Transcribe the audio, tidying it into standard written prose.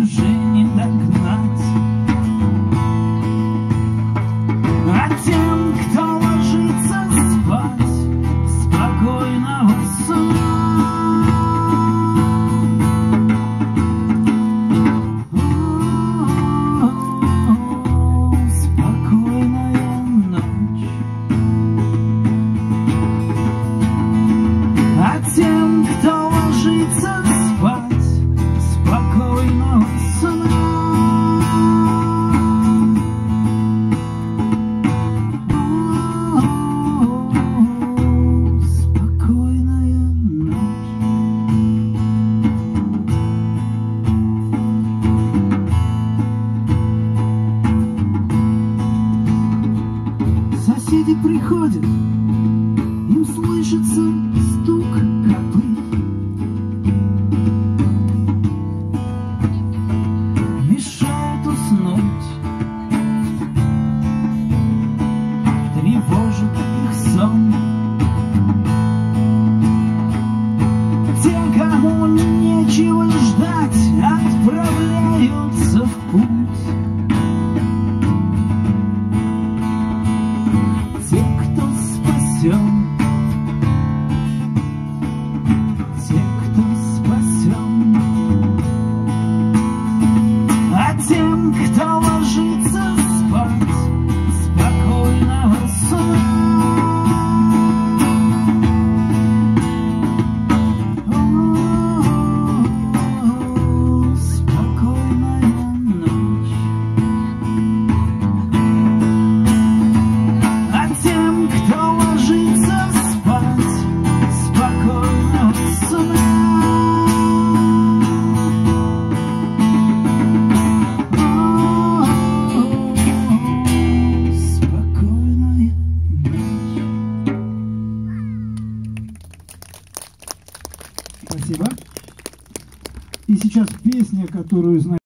уже не догнать. А тем, кто ложится спать, спокойного сна. Спокойная ночь. А тем, кто ложится спать, спокойного сна. Спокойная ночь. Соседи приходят, им слышится стук копыт. Мешает уснуть, тревожит их сон. Те, кому нечего ждать, отправляются в путь. Те, кто спасен, те, кто спасен. А тем, кто ложится спать, спокойного сна. Спокойная ночь. А тем, кто ложится спать, спокойного сна. Спокойная ночь. Спасибо. И сейчас песня, которую знаете.